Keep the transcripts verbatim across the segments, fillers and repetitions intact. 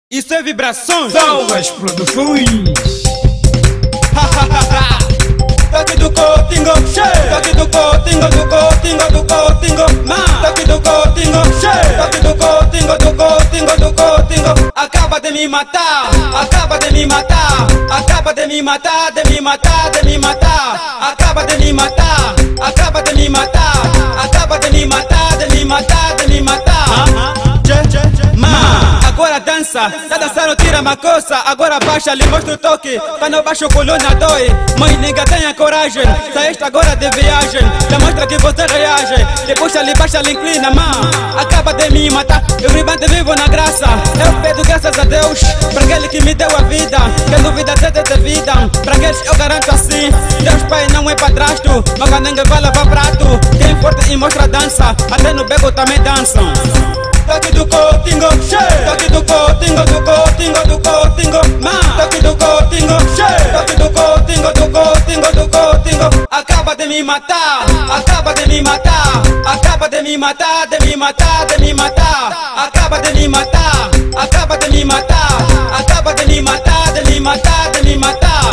Isso é vibrações. Novas produções. Toque do Coutinho, cheio. Toque do Coutinho, do Coutinho, do Coutinho, man. Toque do Coutinho, cheio. Toque do Coutinho, do Coutinho, do Coutinho. Acaba de me matar, acaba de me matar, acaba de me matar, de me matar, de me matar. Acaba de me matar, acaba de me matar, acaba de me matar, de me matar, de me matar. Man, agora dança, tá dançando, tira uma coça. Agora baixa, lhe mostra o toque. Quando baixa o coluna dói. Mas ninguém tenha coragem. Saíste agora de viagem. Demonstra que você reage. Te puxa, lhe baixa, lhe inclina, man. Acaba de me matar. Eu vivante vivo na graça. Eu peço graças a Deus para aquele que me deu a vida. Que dúvida até de vida. Para aqueles eu garanto assim. Deus Pai não é padrasto. Mas ninguém vai lavar prato. Quem forte e mostra dança. Até no beco também dançam. Toque do Coutinho, cheio. Toque do Coutinho, do Coutinho, do Coutinho, man. Toque do Coutinho, cheio. Toque do Coutinho, do Coutinho, do Coutinho. Acaba de me matar, acaba de me matar, acaba de me matar, de me matar, de me matar. Acaba de me matar, acaba de me matar, acaba de me matar, de me matar, de me matar.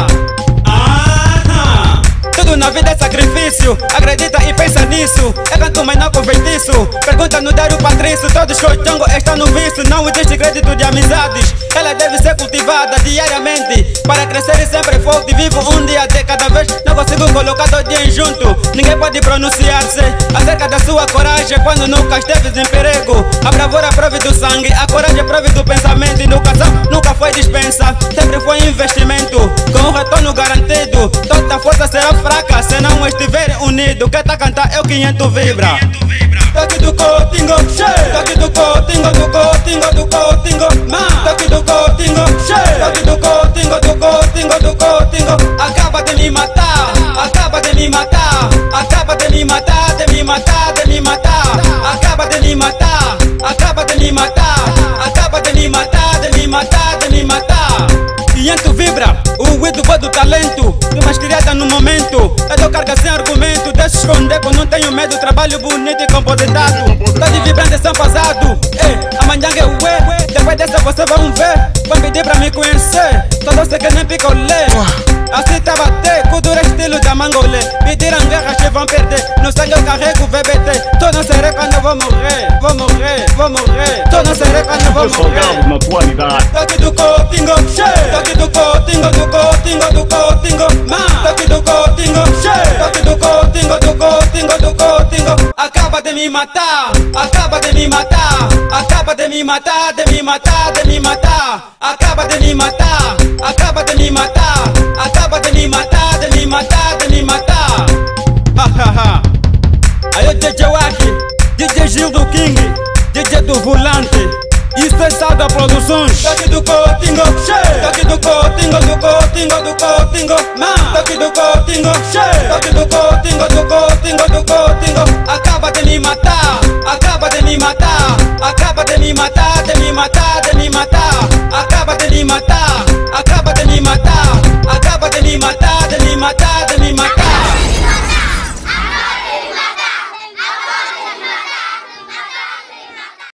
Tudo na vida é sacrifício, acredita e pensa nisso. É canto, mas não convertiço. Pergunta no Dário Patrício, todos os Django estão no vício. Não existe crédito de amizades, ela deve ser cultivada diariamente para crescer e sempre forte. Vivo um dia de cada vez, não consigo colocar dois dias junto. Ninguém pode pronunciar-se acerca da sua coragem quando nunca esteve em perigo. A bravura prove do sangue, a coragem prove do pensamento. Educação nunca foi dispensa, sempre foi investimento com um retorno garantido. Toda força será fraca se não estiver unido. Quem tá cantar é o quinhentos vibra. Toque do Coutinho, cheio. Toque do Coutinho, do Coutinho, do Coutinho, man. Toque do Coutinho, cheio. Toque do Coutinho, do Coutinho, do Coutinho. Acaba de me matar, acaba de me matar, acaba de me matar, de me matar, de me matar. Acaba de me matar, acaba de me matar, acaba de me matar, de me matar, de me matar. quinhentos vibra, o Edu do talento. Rimas criadas no momento. Eu dou carga sem argumento. Deixa esconder que eu não tenho medo. Trabalho bonito e compositado. Tá de vibrante e são passado. Ei, amanhã é o E. Depois dessa você vão ver. Vão pedir pra me conhecer. Só você que nem picolé. Assim tá bater, cultura estilo da mangolê. Pediram guerra, que vão perder. No sangue eu carrego o V B T. Tô não serei quando eu vou morrer. Vou morrer, vou morrer. Tô não serei quando eu vou morrer. Na atualidade. Toque do Coutinho, cheio. Toque do Coutinho, do Coutinho, do Coutinho, man. Toque do Coutinho, cheio. Toque do Coutinho, do Coutinho, do Coutinho. Acaba de me matar, acaba de me matar, acaba de me matar, de me matar, de me matar. Acaba de me matar, acaba de me matar, acaba de me matar, de me matar, de me matar. Hahaha. Aí o D J Wack, D J Gil do King, D J do Volante. Isso é Salda Produções. Toque do Coutinho, cheio. Toque do Coutinho, do Coutinho, do Coutinho, man. Toque do Coutinho, cheio. Toque do Coutinho, do Coutinho, do Coutinho. Acaba de me matar, acaba de me matar, acaba de me matar, de me matar, de me matar. Acaba de me matar, acaba de me matar, acaba de me matar, de me matar, de me matar.